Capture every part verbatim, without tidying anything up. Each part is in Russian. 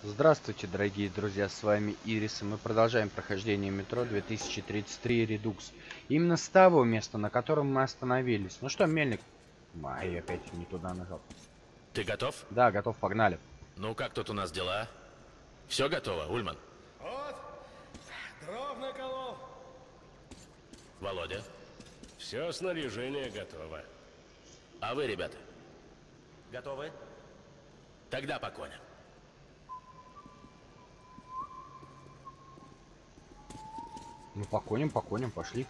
Здравствуйте, дорогие друзья, с вами Ирис, и мы продолжаем прохождение метро две тысячи тридцать три Redux. Именно с того места, на котором мы остановились. Ну что, Мельник? А, я опять не туда нажал. Ты готов? Да, готов, погнали. Ну, как тут у нас дела? Все готово, Ульман? Вот, дров наколол. Володя? Все снаряжение готово. А вы, ребята? Готовы? Тогда по коням. Ну, по коням, по коням, пошли.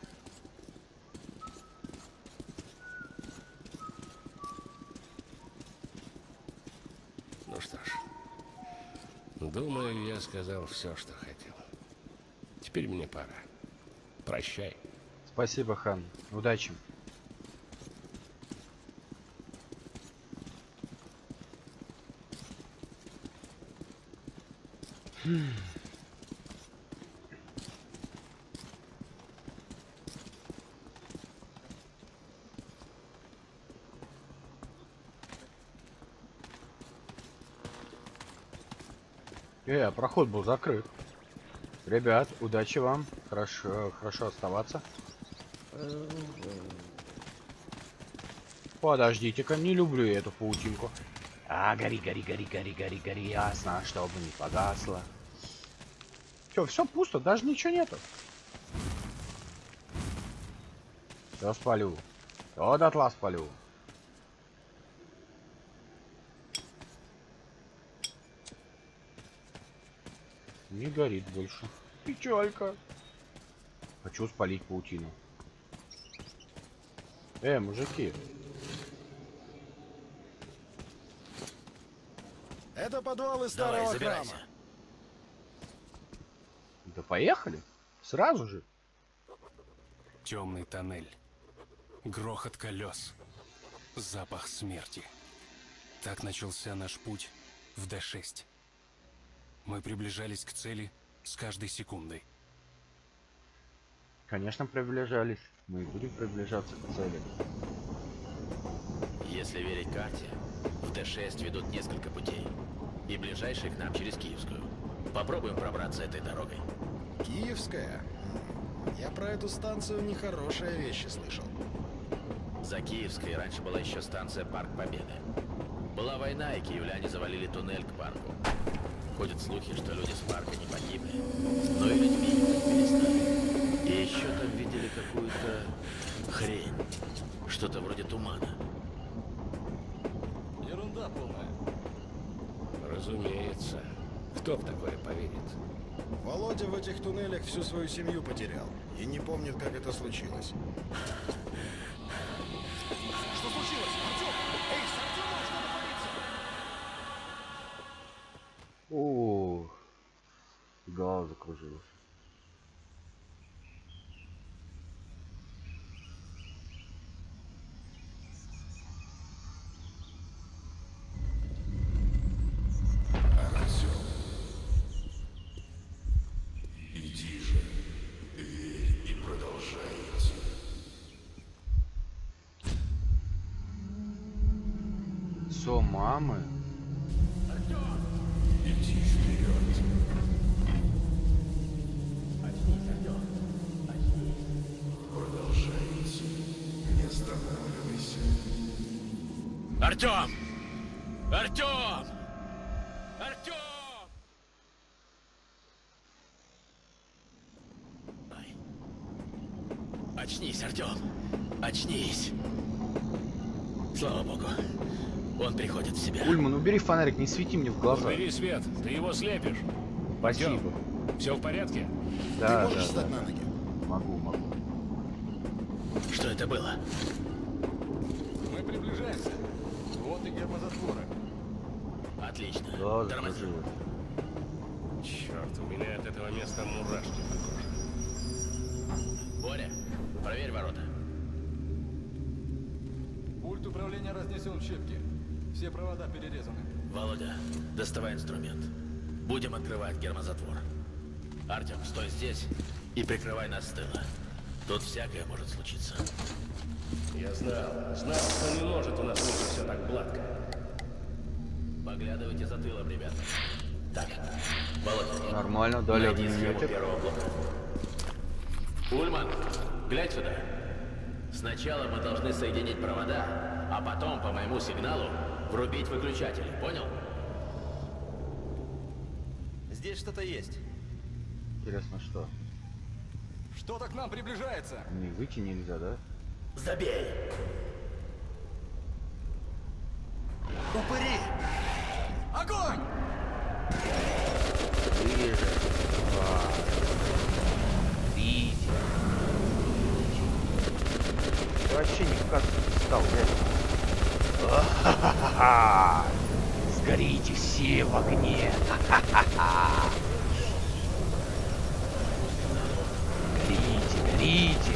Ну что ж, думаю, я сказал все, что хотел. Теперь мне пора. Прощай. Спасибо, Хан. Удачи. Хм. Э, проход был закрыт. Ребят, удачи вам. Хорошо, хорошо оставаться. Подождите-ка, не люблю я эту паутинку. А, гори, гори, гори, гори, гори, гори, ясно, чтобы не погасло. Все, все пусто, даже ничего нету. Все спалю. Все дотла спалю. Не горит больше. Печалька. Хочу спалить паутину. Э, мужики. Это подвалы Давай, старого забирайся. храма. Да поехали. Сразу же. Темный тоннель. Грохот колес. Запах смерти. Так начался наш путь в Д шесть. Мы приближались к цели с каждой секундой. Конечно, приближались. Мы и будем приближаться к цели. Если верить карте, в Д шесть ведут несколько путей. И ближайший к нам через Киевскую. Попробуем пробраться этой дорогой. Киевская? Я про эту станцию нехорошие вещи слышал. За Киевской раньше была еще станция Парк Победы. Была война, и киевляне завалили туннель к парку. Ходят слухи, что люди с парка не погибли, но и людьми не перестали. И еще там видели какую-то хрень. Что-то вроде тумана. Ерунда полная. Разумеется. Кто в такое поверит? Володя в этих туннелях всю свою семью потерял. И не помнит, как это случилось. Что случилось? Артём! Эй, с Артёмом что-то творится! О, голова закружилась. Иди же, верь и продолжай идти. Со мамы. Иди вперед. Очнись, Артём. Очнись. Продолжай идти. Не останавливайся. Артём! Артём! Артём! Ай. Очнись, Артём! Очнись! Слава богу, он приходит в себя. Ульман, убери фонарик, не свети мне в глаза. Убери свет, ты его слепишь. Спасибо. Все в порядке? Да, Ты можешь да, встать да. на ноги? Могу, могу. Что это было? Мы приближаемся. Вот и гермозатворы. Отлично. Глаза Тормози. закружилась. Черт, у меня от этого места мурашки по коже. Боря, проверь ворота. Пульт управления разнесен в щепки. Все провода перерезаны. Володя, доставай инструмент. Будем открывать гермозатвор. Артем, стой здесь и прикрывай нас с тыла. Тут всякое может случиться. Я знал, знал, что не может у нас выйти все так гладко. Поглядывайте за тылом, ребята. Так, Нормально, дали Найди схему огнеметик. первого блока. Ульман, глянь сюда. Сначала мы должны соединить провода, а потом по моему сигналу врубить выключатели, понял? Здесь что-то есть. Интересно, что? Что-то к нам приближается. Не выйти нельзя, да? Забей! Упыри! Огонь! Ближе. Два. Три. Ты вообще никак не стал, блядь. Ха-ха-ха! Сгорите все в огне! Ха-ха-ха! Горите, горите!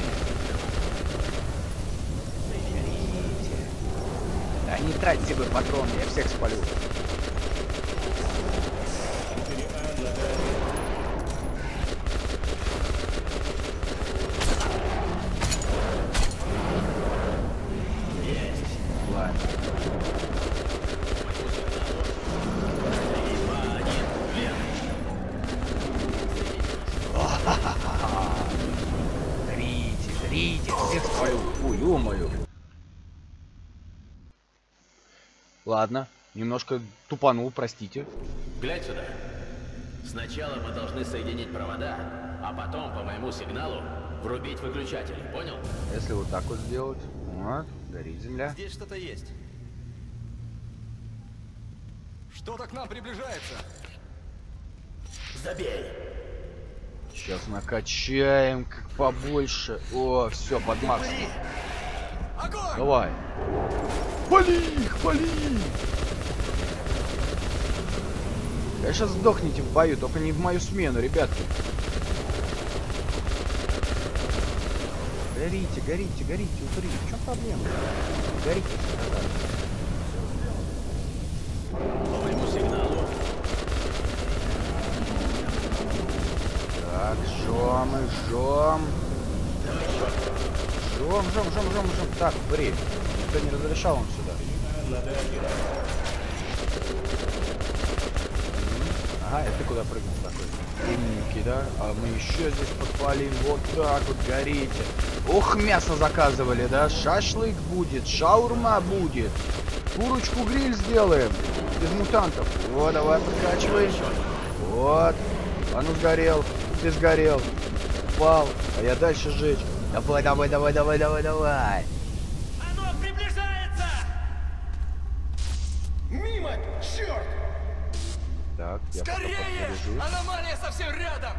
Горите! Да не тратьте вы патроны, я всех спалю. Ладно. Горите, горите, всех спалю. Ой, ё-моё. Ладно, немножко тупанул, простите. Глянь сюда. Сначала мы должны соединить провода, а потом по моему сигналу врубить выключатели, понял? Если вот так вот сделать, вот, горит земля. Здесь что-то есть. Что-то к нам приближается. Забей! Сейчас накачаем как побольше. О, все, под макс. Огонь! Давай. Пали их, пали! Конечно, сдохните в бою, только не в мою смену, ребятки. Горите, горите, горите, упыри. В чем проблема? Горите, сказали. По моему сигналу. Так, жжем и жжем. Жжем, жжем, жжем, жжем, жжем. Так, упыри. Никто не разрешал вам сюда. Ага, это ты куда прыгнул такой? Умненький, да? А мы еще здесь подпалим. Вот так вот, горите. Ох, мясо заказывали, да? Шашлык будет, шаурма будет. Курочку гриль сделаем. Из мутантов. Вот, давай, подкачивай. Вот. А ну сгорел. Ты сгорел. Упал. А я дальше жечь. Давай, давай, давай, давай, давай, давай. Оно приближается! Мимо! Черт! Так, я пока Скорее! подзаряжусь. Аномалия совсем рядом!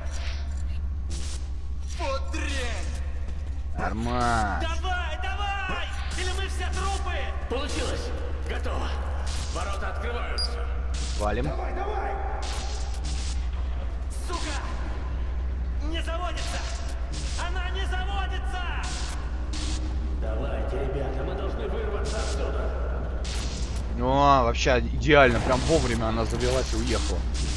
Вот дрянь! Нормально. Давай, давай! Или мы все трупы! Получилось! Готово! Ворота открываются! Валим. Давай, давай! Сука! Не заводится! Она не заводится! Давайте, ребята, мы должны вырваться отсюда! О, вообще идеально. Прям вовремя она завелась и уехала.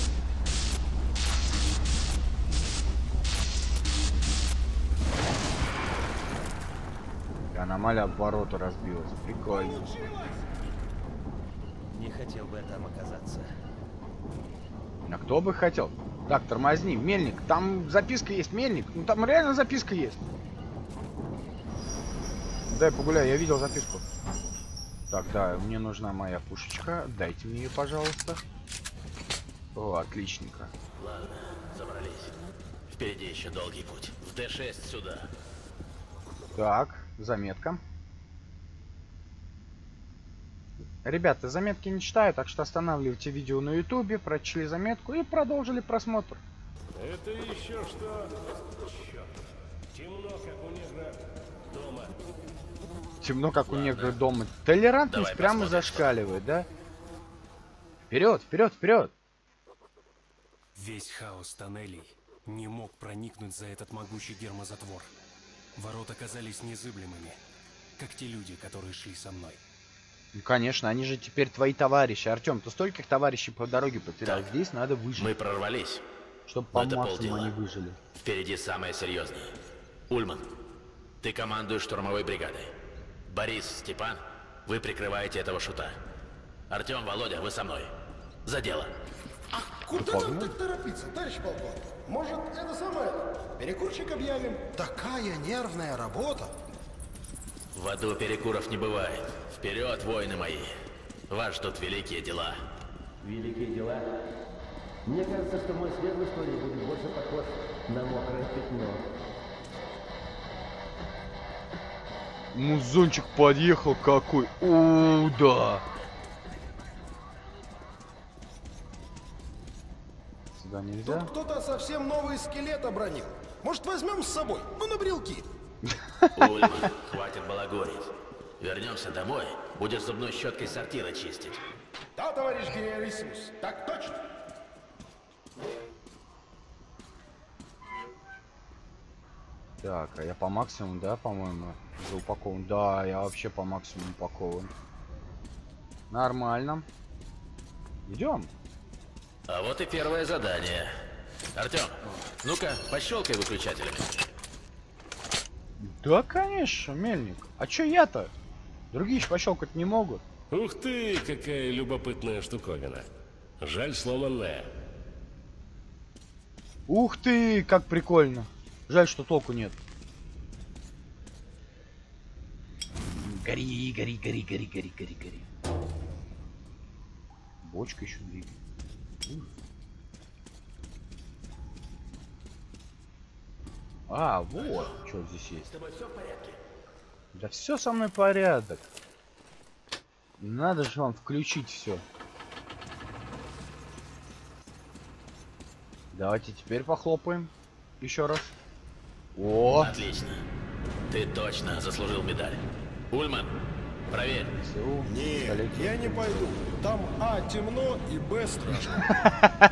Аномалия об ворота разбилась. Прикольно. Не хотел бы там оказаться. А кто бы хотел? Так, тормозни. Мельник. Там записка есть, Мельник. Ну там реально записка есть. Дай погуляй, я видел записку. Так, да, мне нужна моя пушечка. Дайте мне ее, пожалуйста. О, отличненько. Ладно, забрались. Впереди еще долгий путь. В Д шесть сюда. Так, заметка. Ребята, заметки не читаю, так что останавливайте видео на ютубе, прочли заметку и продолжили просмотр. Это еще что? Черт. Темно, как у негра дома. Темно, как у негра дома. Толерантность Давай прямо посмотрим, зашкаливает, да? Вперед, вперед, вперед! Весь хаос тоннелей не мог проникнуть за этот могучий гермозатвор. Ворота казались незыблемыми, как те люди, которые шли со мной. Ну, конечно, они же теперь твои товарищи. Артем, ты стольких товарищей по дороге потерял. Так, Здесь надо выжить, Мы прорвались. чтобы по но это максимуму полдела. они выжили. Впереди самое серьезное. Ульман, ты командуешь штурмовой бригадой. Борис, Степан, вы прикрываете этого шута. Артем, Володя, вы со мной. За дело. А куда Да нам погнали. так торопиться, товарищ полковник? Может, это самое, перекурчик объявим? Такая нервная работа. В аду перекуров не бывает. Вперед, воины мои. Вас ждут великие дела. Великие дела? Мне кажется, что мой след в истории будет больше похож на мокрое пятно. Музончик подъехал какой. О, да. Сюда нельзя. Тут кто-то совсем новый скелет обронил. Может, возьмем с собой? Ну, на брелки. Ульман, хватит балагурить. Вернемся домой, будешь зубной щеткой сортира чистить. Да, товарищ генералиссимус, так точно. Так, а я по максимуму, да, по-моему, упакован. Да, я вообще по максимуму упакован. Нормально. Идем. А вот и первое задание. Артем, ну-ка, пощелкай выключателями. Да, конечно, Мельник. А чё я-то? Другие ж пощелкать не могут. Ух ты, какая любопытная штуковина. Жаль, сломанная. Ух ты, как прикольно. Жаль, что толку нет. Гори, гори, гори, гори, гори, гори, гори. Бочка еще двигает. А, вот, что здесь есть. С тобой все в порядке? Да все со мной порядок. Надо же вам включить все. Давайте теперь похлопаем. Еще раз. О! Отлично. Ты точно заслужил медаль. Ульман, проверь. ЦУ, Не, пистолет. я не пойду. Там А темно и Б страшно.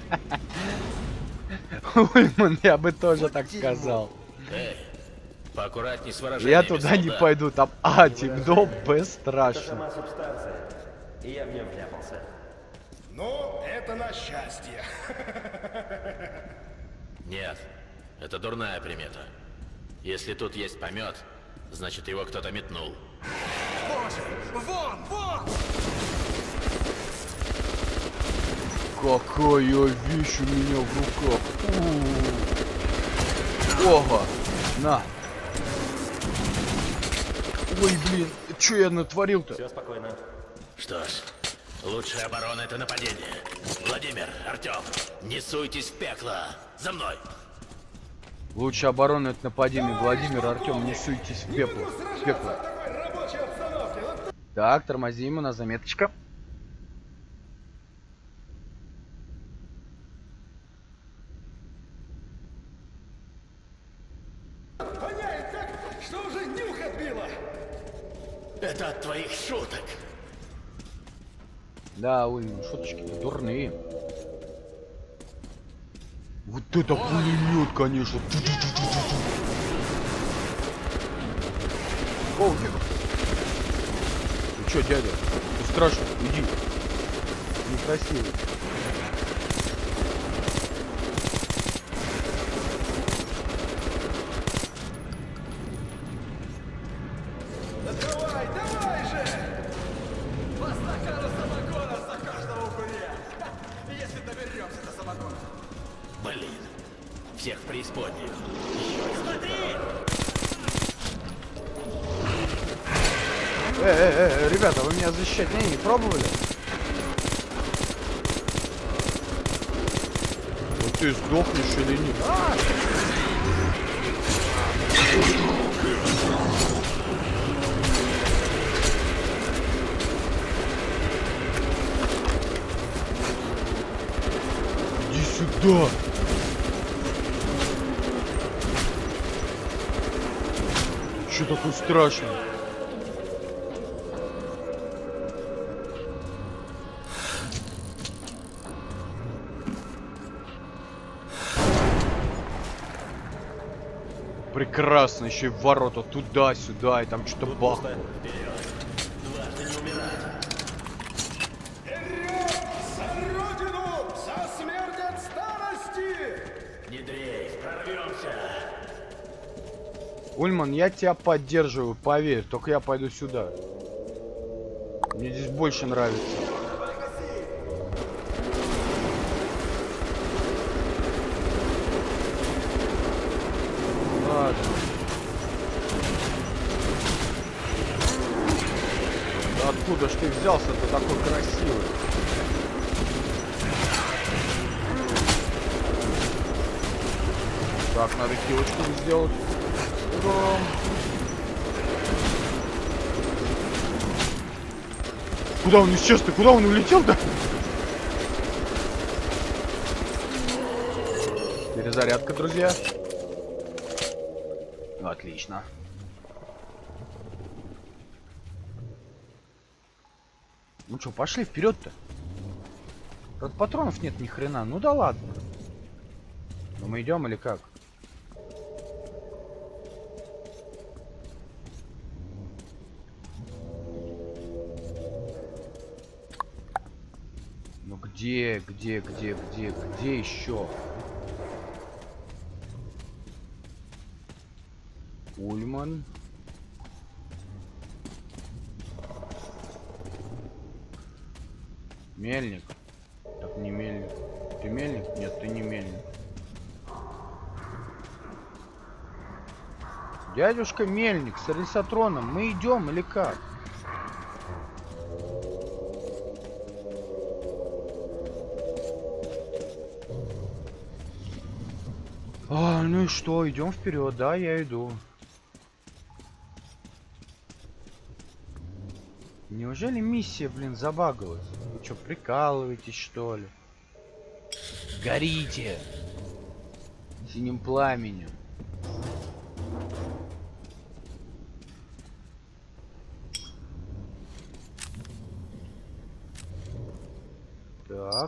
Ульман, я бы тоже так сказал. Эй, поаккуратней с выражениями, Я туда не солдат. пойду, там А темно, Б страшно. Сама субстанция. И я в нем вляпался. Но это на счастье. Нет, это дурная примета. Если тут есть помет, значит его кто-то метнул. Вон, вон! Какая вещь у меня в руках. У-у-у. Ого, на. Ой, блин, что я натворил-то? Все спокойно. Что ж, лучшая оборона — это нападение. Владимир, Артем, не суйтесь в пекло. За мной. Лучшая оборона — это нападение. Владимир, Артем, не суйтесь в пепло. В пекло. Так, тормозим, у нас заметочка. Воняет так, что уже нюх отбило. Это от твоих шуток. Да, ой, ну шуточки-то дурные. Вот это пулемет, конечно. Полки. Ты чё, дядя? Ты страшно, иди. Некрасиво. Да давай, давай же! По стакану самогона за каждого упыря. Если доберемся до самогона. Блин, всех в преисподнюю. Э, э, э, ребята, вы меня защищать не, не пробовали? Вот ты сдохнешь или нет? А! Иди сюда! Что такое страшное? Прекрасно, еще и ворота туда-сюда, и там что-то бахает. За родину! За смерть от старости! Не дрейф, прорвемся. Ульман, я тебя поддерживаю, поверь, только я пойду сюда. Мне здесь больше нравится. взялся-то такой красивый? Так, надо килочку сделать. Ура! Куда он исчез-то? Куда он улетел-то? Перезарядка, друзья. Отлично. Ну что, пошли вперед-то. Правда, патронов нет ни хрена. Ну да ладно. Ну мы идем или как? Ну где, где, где, где, где еще? Ульман. Мельник. Так, не мельник. Ты мельник? Нет, ты не мельник. Дядюшка Мельник с рельсотроном. Мы идем или как? А, ну и что? Идем вперед, да, я иду. Неужели миссия, блин, забагалась? Вы что, прикалываетесь, что ли? Горите! Синим пламенем. Так.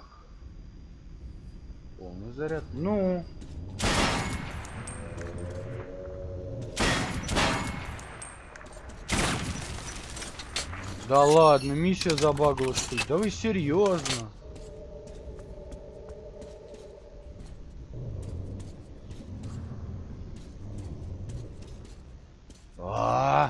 Полный заряд. Ну. Да ладно, миссия забагалась, что ли? Да вы серьезно? А-а-а!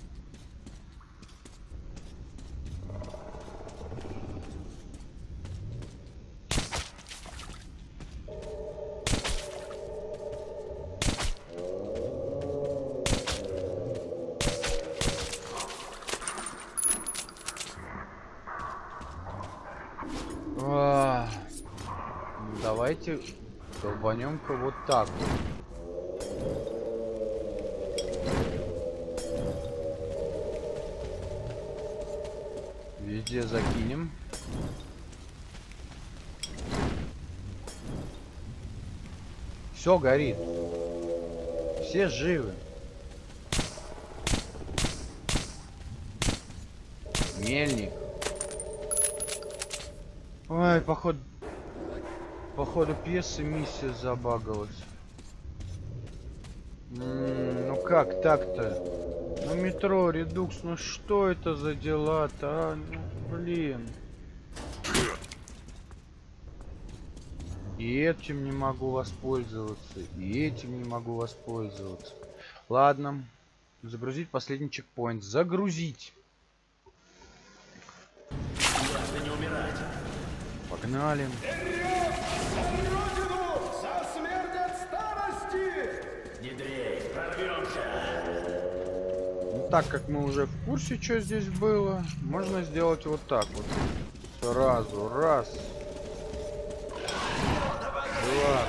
Давайте долбанем-ка вот так вот. Везде закинем. Все горит. Все живы. Мельник. Ой, походу... Походу пьесы миссия забагалась. М-м, ну как так-то? Ну метро, редукс, ну что это за дела-то, а? Ну, блин. И этим не могу воспользоваться, и этим не могу воспользоваться. Ладно. Загрузить последний чекпоинт. Загрузить. Не умирать. Погнали. Ну, так как мы уже в курсе, что здесь было, можно сделать вот так вот. Сразу. Раз. Два.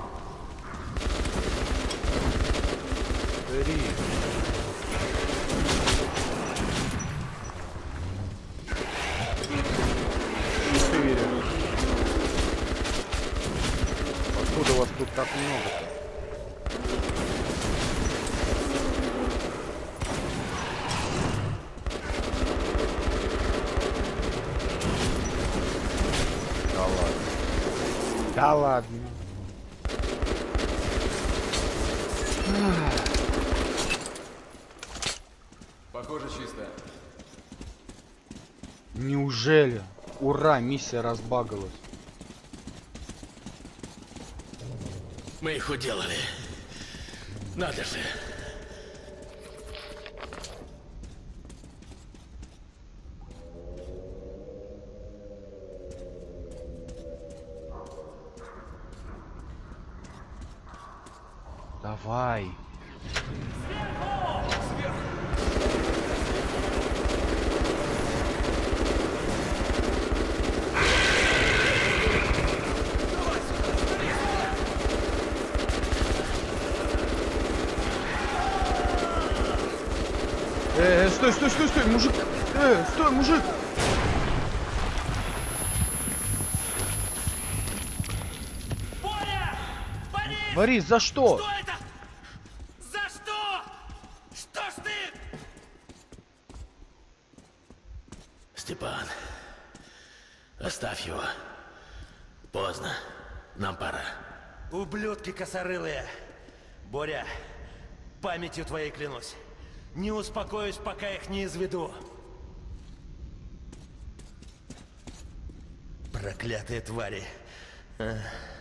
Три. Четыре. Откуда у вас тут так много-то? Да ладно. Похоже, чисто. Неужели? Ура, миссия разбагалась. Мы их уделали. Надо же. Давай. стой, стой, стой, стой, мужик! Э, стой, мужик! Боря! Борис! Борис, за что? Что это? За что? Что ж ты? Степан, оставь его. Поздно. Нам пора. Ублюдки косорылые. Боря, памятью твоей клянусь. Не успокоюсь, пока их не изведу. Проклятые твари. А.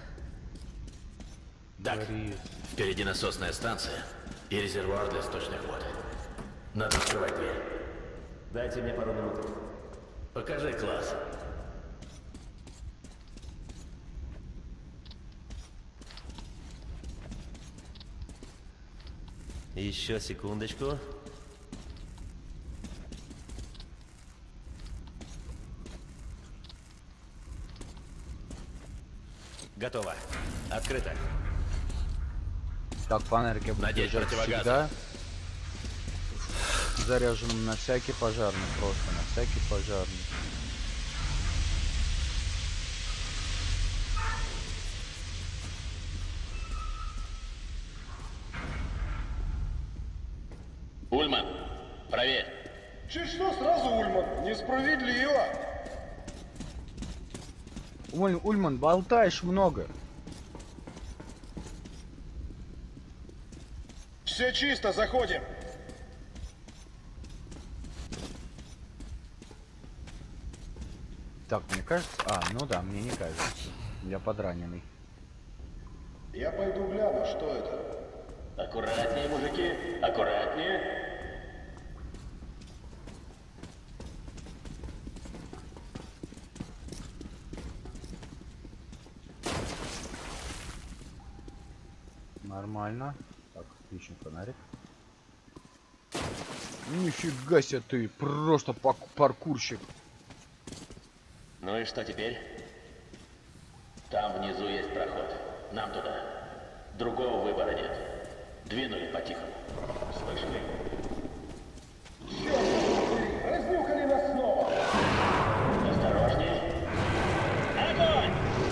Так, впереди насосная станция и резервуар для сточных вод. Надо открывать дверь. Дайте мне пару минут. Покажи класс. Еще секундочку. Готово. Открыто. Так, фонарик я буду Надеть держать противогазы. всегда заряженным на всякий пожарный, просто на всякий пожарный. Ульман, проверь. Чуть что сразу, Ульман? Несправедливо. Уль, Ульман, болтаешь много. Все чисто, заходим. Так, мне кажется... А, ну да, мне не кажется. Я подраненный. Я пойду гляну, что это. Аккуратнее, мужики, аккуратнее. Нормально. Так, ищем фонарик. Нифига себе ты, просто пак- паркурщик. Ну и что теперь? Там внизу есть проход. Нам туда. Другого выбора нет. Двинули по-тихому. Слышали? Разнюхали нас снова. Осторожней. Огонь!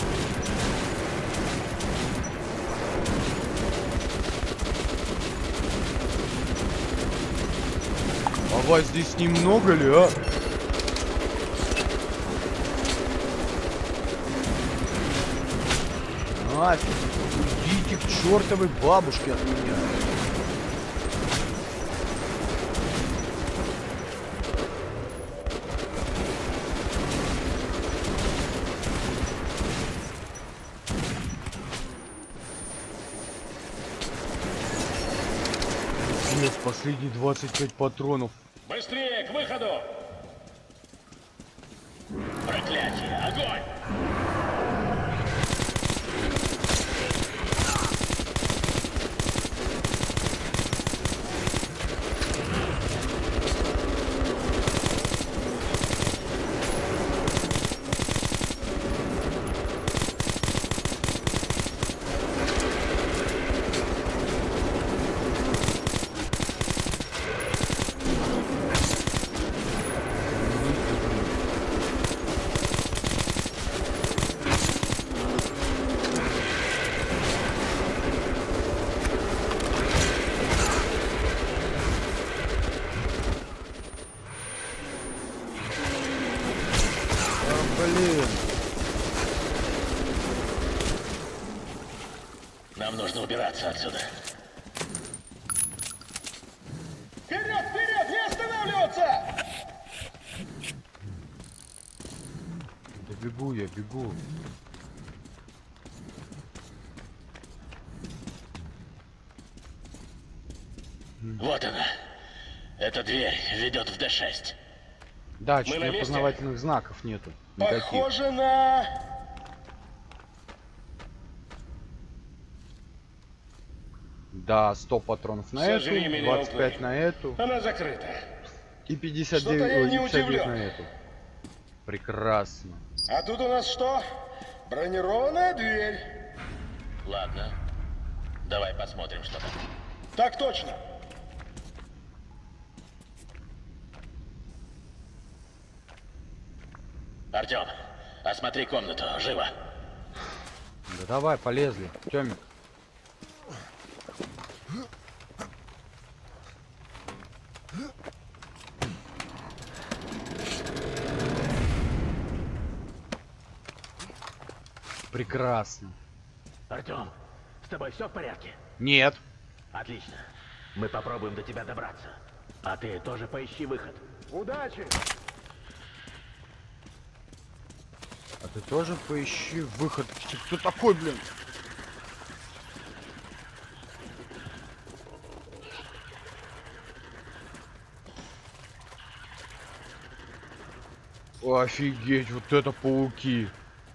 А вас здесь немного ли, а? Нафиг, уйдите к чертовой бабушке от меня. Нет, последние двадцать пять патронов. Быстрее, к выходу! Проклятие! Огонь! Блин. Нам нужно убираться отсюда. Вперед, вперед, не останавливаться! Да бегу я, бегу. Вот она. Эта дверь ведет в Д шесть. Да, чуть на месте? опознавательных знаков нету. Никаких. Похоже на... Да, сто патронов на Сожри эту, меня, двадцать пять упырь. на эту Она закрыта. и пятьдесят Что-то девять, я ой, не пятьдесят девять удивлен. на эту. Прекрасно. А тут у нас что? Бронированная дверь. Ладно. Давай посмотрим, что там. Так точно. Артем, осмотри комнату, живо. Да давай, полезли. Тёмик. Прекрасно. Артем, с тобой все в порядке? Нет. Отлично. Мы попробуем до тебя добраться. А ты тоже поищи выход. Удачи! А ты тоже поищи выход. Ты кто такой, блин? Офигеть, вот это пауки.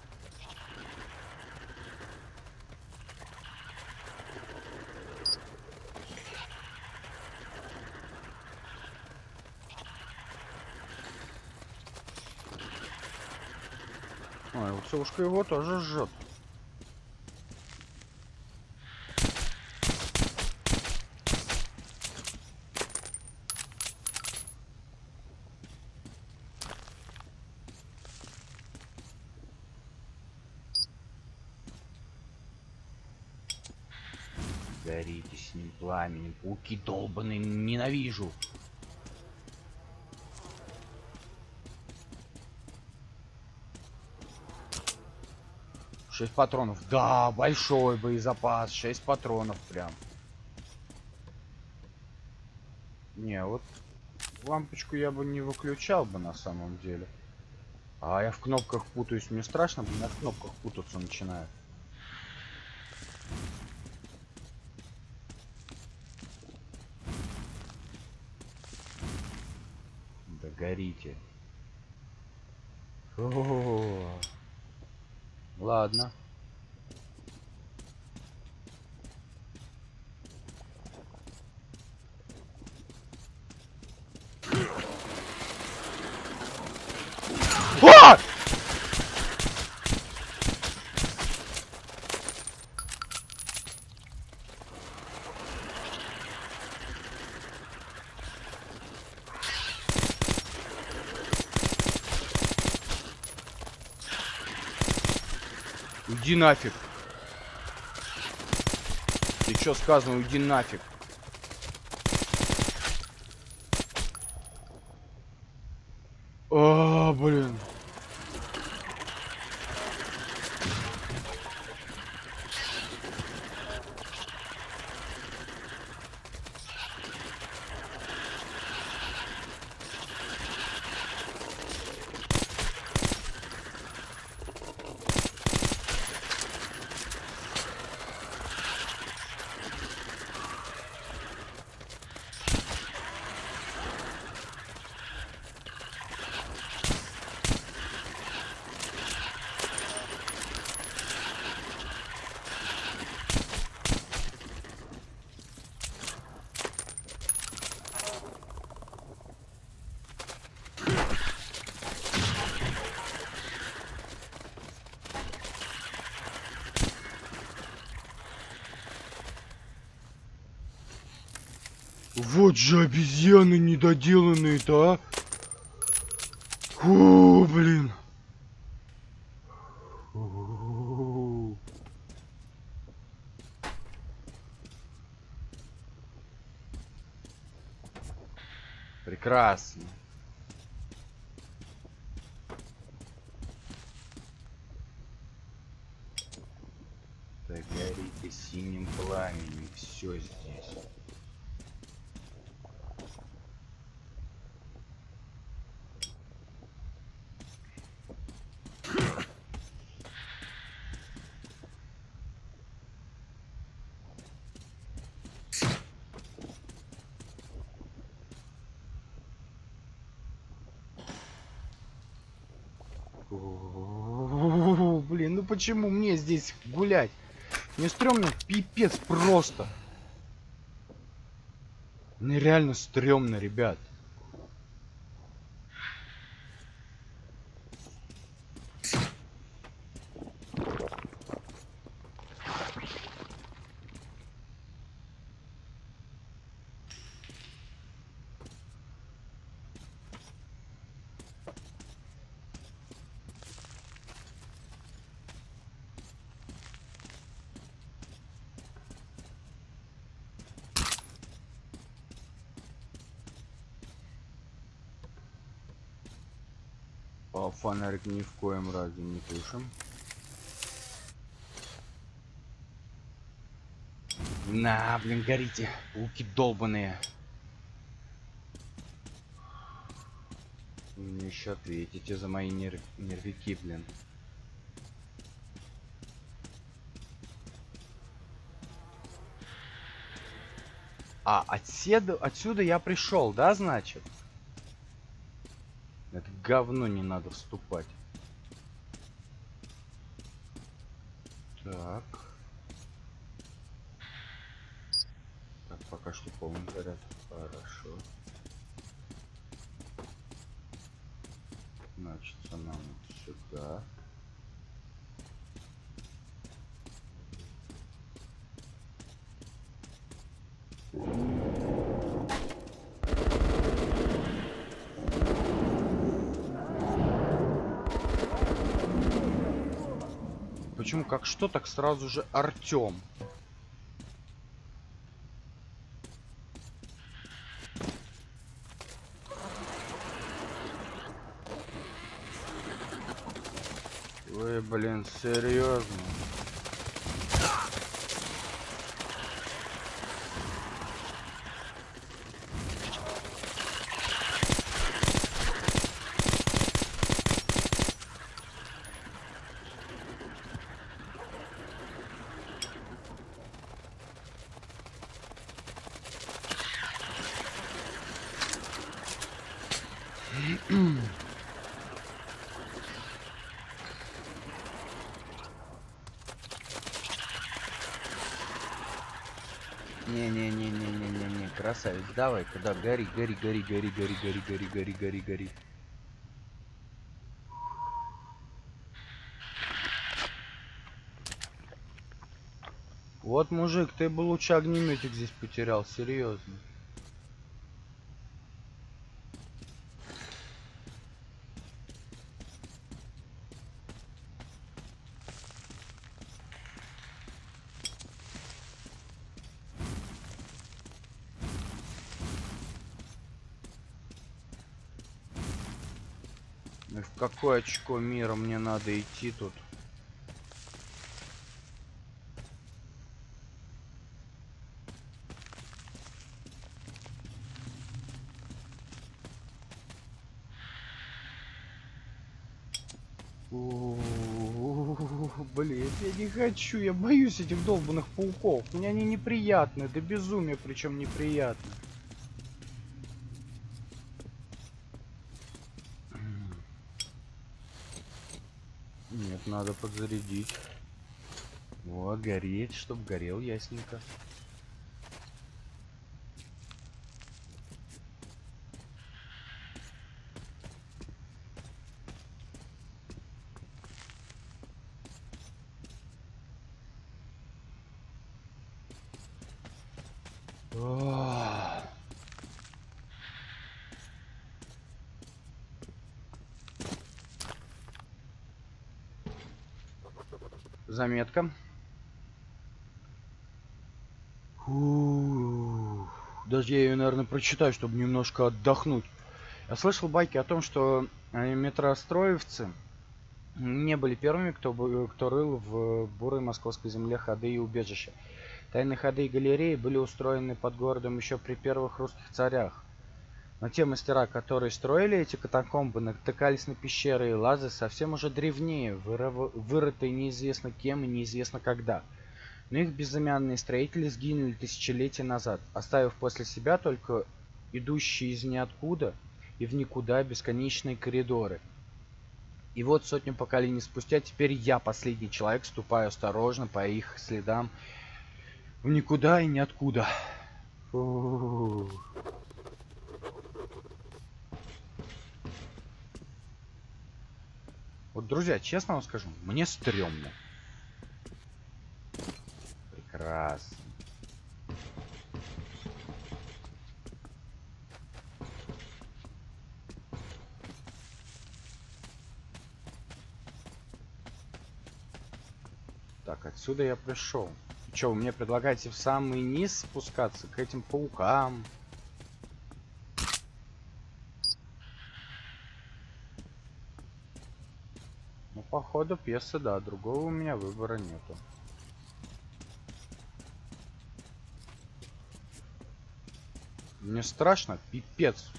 Ой, вот совушка его тоже жжет. Горите с ним пламенем, пауки долбаные, ненавижу. Шесть патронов. Да, большой боезапас. Шесть патронов прям. Не, вот лампочку я бы не выключал бы на самом деле. А я в кнопках путаюсь. Мне страшно, блин, я в кнопках путаться начинаю. Да горите. О-о-о. Ладно. А! Уйди нафиг. Ты чё сказано, уйди нафиг. А, блин. Вот же обезьяны недоделанные-то, а! Фу, блин. Фу. Прекрасно. Да горите синим пламенем, все здесь. Блин, ну почему мне здесь гулять? Мне стрёмно, пипец просто. Мне реально стрёмно, ребят. О, фонарик ни в коем разе не тушим. На, блин, горите, пауки долбаные. Вы мне еще ответите за мои нерв... нервики, блин. А, отседу... отсюда я пришел, да, значит? Это говно не надо вступать. Так. Так, пока что полный заряд. Хорошо. Значит, нам сюда. Почему? Как что, так сразу же Артём. Вы, блин, серьезно? Не-не-не-не-не-не-не, красавец, давай, куда гори, гори, гори, гори, гори, гори, гори, гори, гори, гори. Вот, мужик, ты бы лучше огнеметик здесь потерял, серьезно. В какое очко мира мне надо идти тут? Блин, я не хочу, я боюсь этих долбанных пауков. Мне они неприятны, до безумия, причем неприятны. Нет, надо подзарядить. Вот, гореть, чтобы горел ясненько. Заметка. Фу. Даже я ее, наверное, прочитаю, чтобы немножко отдохнуть. Я слышал байки о том, что метростроевцы не были первыми, кто, кто рыл в бурой московской земле ходы и убежища. Тайные ходы и галереи были устроены под городом еще при первых русских царях. Но те мастера, которые строили эти катакомбы, натыкались на пещеры и лазы совсем уже древнее, вырыв... вырытые неизвестно кем и неизвестно когда. Но их безымянные строители сгинули тысячелетия назад, оставив после себя только идущие из ниоткуда и в никуда бесконечные коридоры. И вот сотню поколений спустя теперь я, последний человек, ступаю осторожно по их следам в никуда и ниоткуда. Фу. Вот, друзья, честно вам скажу, мне стрёмно. Прекрасно. Так, отсюда я пришел. Че, вы мне предлагаете в самый низ спускаться к этим паукам? по ходу пьесы, да, другого у меня выбора нету. Мне страшно, пипец.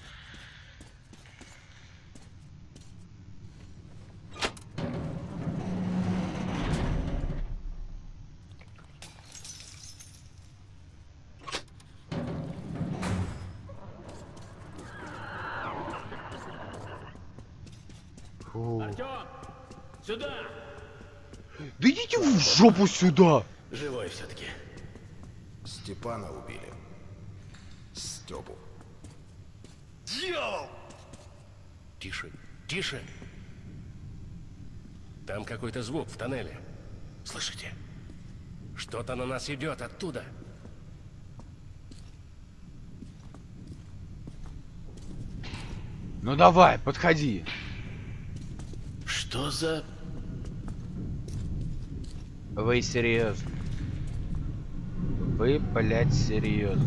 Фу. Артём! Сюда! Да идите вы в жопу сюда! Живой все-таки. Степана убили. Степу. Дьявол! Тише, тише. Там какой-то звук в тоннеле. Слышите? Что-то на нас идет оттуда. Ну давай, подходи. Что за... Вы серьезно? Вы, блядь, серьезно?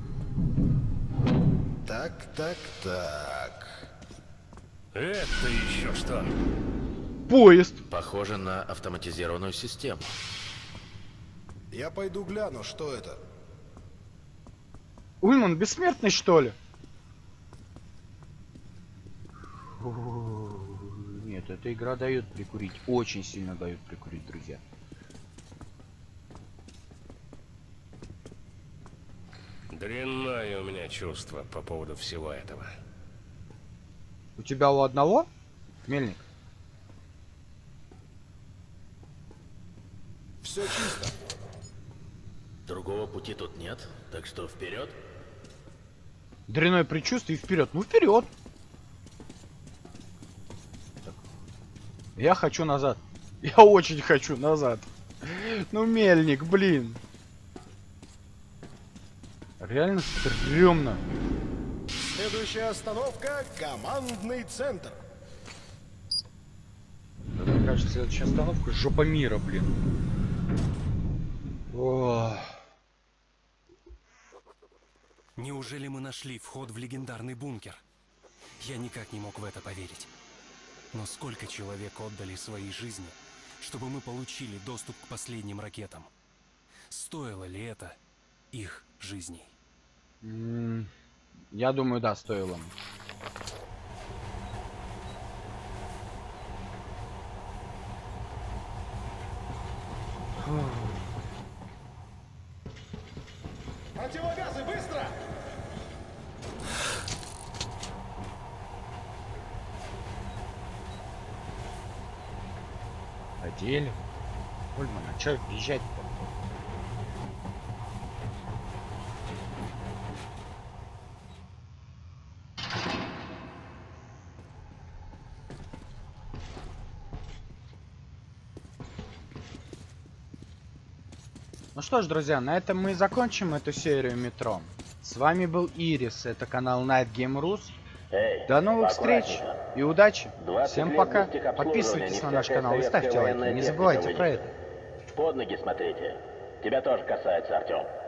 Так, так, так. Это еще что? Поезд. Похоже на автоматизированную систему. Я пойду гляну, что это. Ульман бессмертный, что ли? Нет, эта игра дает прикурить. Очень сильно дает прикурить, друзья. Дрянное у меня чувство по поводу всего этого. У тебя у одного? Мельник? Все чисто. Другого пути тут нет, так что вперед. Дрянное предчувствие и вперед. Ну вперед. Я хочу назад. Я очень хочу назад. Ну, Мельник, блин. Реально стрёмно. Следующая остановка — командный центр. Мне кажется, следующая остановка — жопа мира, блин. О. Неужели мы нашли вход в легендарный бункер? Я никак не мог в это поверить. Но сколько человек отдали свои жизни, чтобы мы получили доступ к последним ракетам? Стоило ли это их жизней? М-м, я думаю, да, стоило. Противогазы, быстро! Одели. Ульман, а чё въезжать-то? Ну что ж, друзья, на этом мы и закончим эту серию метро. С вами был Ирис, это канал Night Game Rus. Эй, До новых встреч аккуратненько. и удачи. двадцать Всем лет пока. без техобслуживания, Подписывайтесь не на наш всякая канал и ставьте советская лайки. военная Не техника забывайте выйдет. про это. Под ноги смотрите. Тебя тоже касается, Артем.